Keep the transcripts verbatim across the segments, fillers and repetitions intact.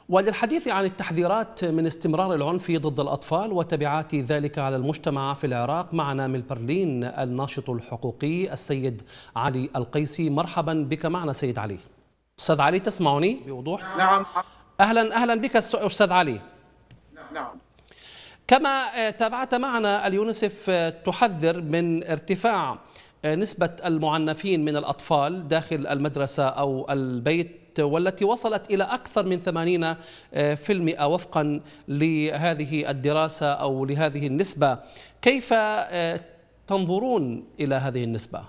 وللحديث عن التحذيرات من استمرار العنف ضد الأطفال وتبعات ذلك على المجتمع في العراق، معنا من برلين الناشط الحقوقي السيد علي القيسي. مرحبا بك معنا سيد علي. أستاذ علي، تسمعني بوضوح؟ نعم. أهلا أهلا بك أستاذ علي. نعم. كما تابعت معنا، اليونسف تحذر من ارتفاع نسبة المعنفين من الأطفال داخل المدرسة أو البيت، والتي وصلت إلى أكثر من ثمانين بالمئة وفقا لهذه الدراسة أو لهذه النسبة. كيف تنظرون إلى هذه النسبة؟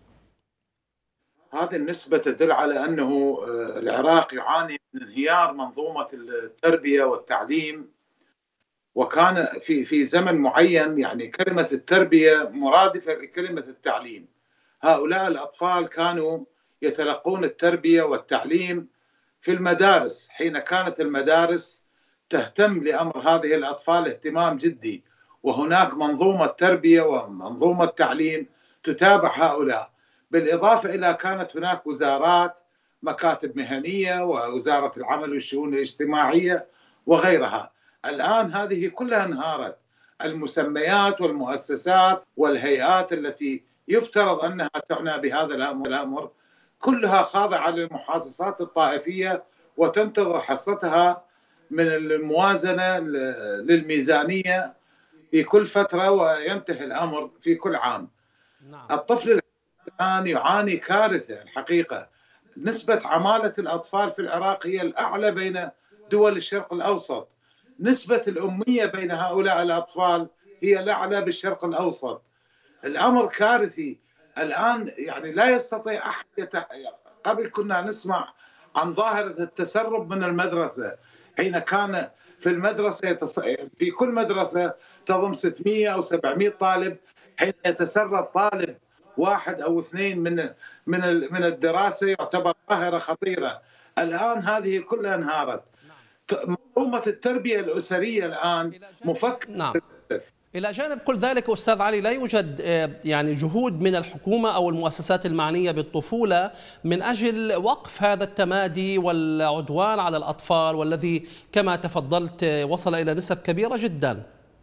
هذه النسبة تدل على أنه العراق يعاني من انهيار منظومة التربية والتعليم، وكان في في زمن معين يعني كلمة التربية مرادفة لكلمة التعليم. هؤلاء الأطفال كانوا يتلقون التربية والتعليم في المدارس، حين كانت المدارس تهتم لأمر هذه الأطفال اهتمام جدي، وهناك منظومة تربية ومنظومة تعليم تتابع هؤلاء. بالإضافة إلى كانت هناك وزارات، مكاتب مهنية ووزارة العمل والشؤون الاجتماعية وغيرها. الآن هذه كلها انهارت. المسميات والمؤسسات والهيئات التي يفترض أنها تعنى بهذا الأمر كلها خاضعة للمحاصصات الطائفية وتنتظر حصتها من الموازنة للميزانية في كل فترة، وينتهي الأمر في كل عام. نعم. الطفل الآن يعاني كارثة الحقيقة. نسبة عمالة الأطفال في العراق هي الأعلى بين دول الشرق الأوسط. نسبة الأمية بين هؤلاء الأطفال هي الأعلى بالشرق الأوسط. الأمر كارثي الآن، يعني لا يستطيع أحد يتح... قبل كنا نسمع عن ظاهرة التسرب من المدرسة، حين كان في المدرسة يتص... في كل مدرسة تضم ستمئة أو سبعمئة طالب، حين يتسرب طالب واحد أو اثنين من من من الدراسة يعتبر ظاهرة خطيرة. الآن هذه كلها انهارت. منظومة التربية الأسرية الآن مفكرة. نعم. إلى جانب كل ذلك أستاذ علي، لا يوجد يعني جهود من الحكومة أو المؤسسات المعنية بالطفولة من أجل وقف هذا التمادي والعدوان على الأطفال، والذي كما تفضلت وصل إلى نسب كبيرة جدا.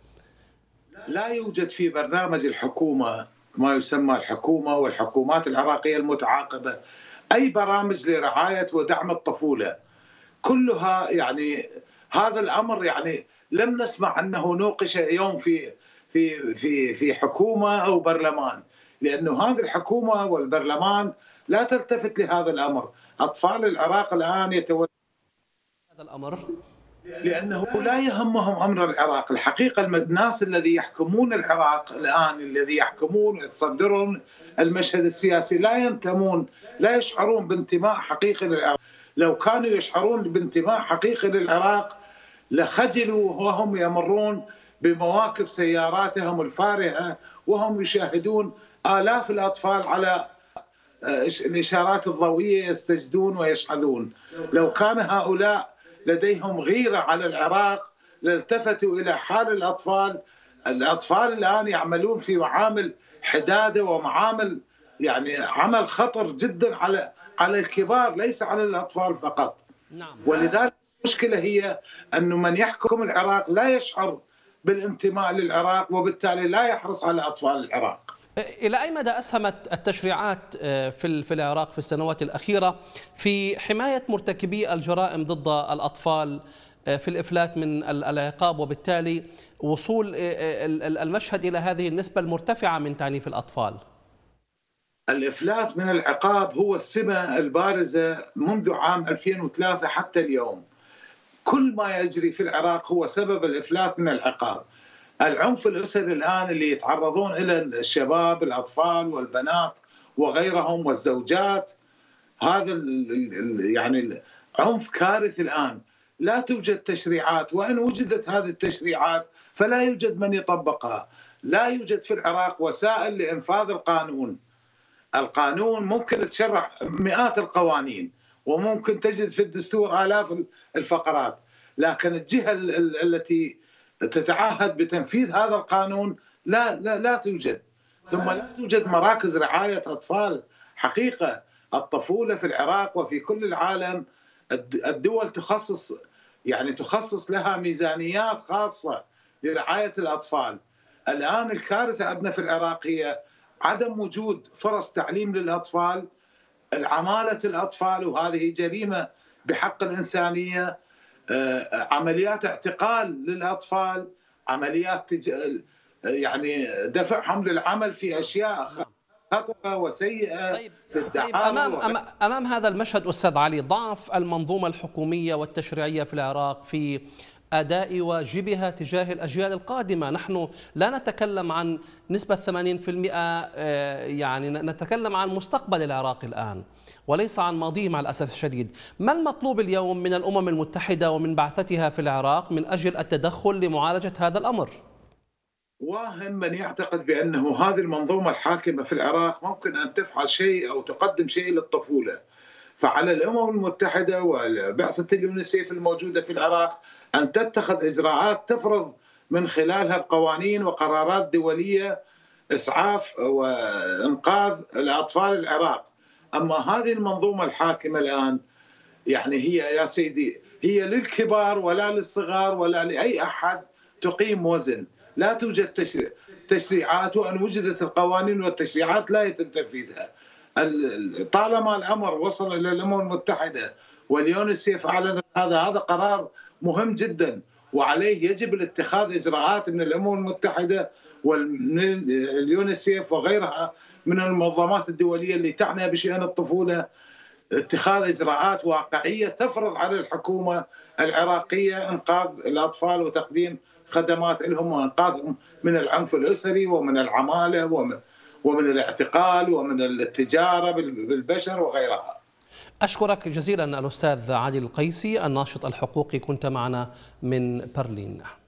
لا يوجد في برنامج الحكومة، ما يسمى الحكومة والحكومات العراقية المتعاقبة، أي برامج لرعاية ودعم الطفولة. كلها يعني هذا الأمر يعني لم نسمع أنه نوقش يوم في في في في حكومة أو برلمان، لأنه هذه الحكومة والبرلمان لا تلتفت لهذا الأمر. أطفال العراق الآن يتوجهون هذا الأمر لأنه لا يهمهم أمر العراق. الحقيقة الناس الذي يحكمون العراق الآن، الذي يحكمون ويتصدرون المشهد السياسي، لا ينتمون، لا يشعرون بانتماء حقيقي للعراق. لو كانوا يشعرون بانتماء حقيقي للعراق لخجلوا وهم يمرون بمواكب سياراتهم الفارهة وهم يشاهدون آلاف الأطفال على الإشارات الضوئية يستجدون ويشحذون. لو كان هؤلاء لديهم غيرة على العراق لالتفتوا إلى حال الأطفال. الأطفال الآن يعملون في معامل حدادة ومعامل يعني عمل خطر جدا على على الكبار، ليس على الأطفال فقط. نعم. ولذلك المشكلة هي أن من يحكم العراق لا يشعر بالانتماء للعراق، وبالتالي لا يحرص على أطفال العراق. إلى أي مدى أسهمت التشريعات في في العراق في السنوات الأخيرة في حماية مرتكبي الجرائم ضد الأطفال في الإفلات من العقاب، وبالتالي وصول المشهد إلى هذه النسبة المرتفعة من تعنيف الأطفال؟ الإفلات من العقاب هو السمة البارزة منذ عام ألفين وثلاثة حتى اليوم. كل ما يجري في العراق هو سبب الإفلات من العقاب. العنف الأسري الآن اللي يتعرضون إلى الشباب، الأطفال والبنات وغيرهم والزوجات، هذا يعني عنف كارثي الآن. لا توجد تشريعات، وإن وجدت هذه التشريعات فلا يوجد من يطبقها. لا يوجد في العراق وسائل لإنفاذ القانون. القانون ممكن تشرع مئات القوانين، وممكن تجد في الدستور آلاف الفقرات، لكن الجهة التي تتعهد بتنفيذ هذا القانون لا لا لا توجد. ثم لا توجد مراكز رعاية أطفال. حقيقة الطفولة في العراق وفي كل العالم الدول تخصص يعني تخصص لها ميزانيات خاصة لرعاية الأطفال. الآن الكارثة عندنا في العراق هي عدم وجود فرص تعليم للأطفال، العمالة الأطفال، وهذه جريمة بحق الإنسانية، عمليات اعتقال للأطفال، عمليات يعني دفعهم للعمل في أشياء خطرة وسيئة. طيب في طيب امام أمام, امام هذا المشهد استاذ علي، ضعف المنظومه الحكوميه والتشريعيه في العراق في اداء واجبها تجاه الاجيال القادمه. نحن لا نتكلم عن نسبه ثمانين بالمئة، يعني نتكلم عن مستقبل العراق الان وليس عن ماضيه مع الاسف الشديد. ما المطلوب اليوم من الامم المتحده ومن بعثتها في العراق من اجل التدخل لمعالجه هذا الامر؟ واهم من يعتقد بأنه هذه المنظومة الحاكمة في العراق ممكن أن تفعل شيء أو تقدم شيء للطفولة. فعلى الأمم المتحدة وبعثة اليونيسيف الموجودة في العراق أن تتخذ إجراءات تفرض من خلالها بقوانين وقرارات دولية إسعاف وإنقاذ الأطفال العراق. أما هذه المنظومة الحاكمة الآن يعني هي يا سيدي هي للكبار ولا للصغار ولا لأي أحد تقيم وزن. لا توجد تشريع تشريعات، وأن وجدت القوانين والتشريعات لا يتم تنفيذها. طالما الأمر وصل إلى الأمم المتحدة واليونيسيف أعلنت هذا هذا قرار مهم جدا، وعليه يجب الاتخاذ إجراءات من الأمم المتحدة واليونيسيف وغيرها من المنظمات الدولية اللي تعنى بشأن الطفولة، اتخاذ إجراءات واقعية تفرض على الحكومة العراقية إنقاذ الأطفال وتقديم خدمات لهم وإنقاذهم من العنف الأسري ومن العمالة ومن, ومن الاعتقال ومن التجارة بالبشر وغيرها. أشكرك جزيلا الأستاذ علي القيسي الناشط الحقوقي، كنت معنا من برلين.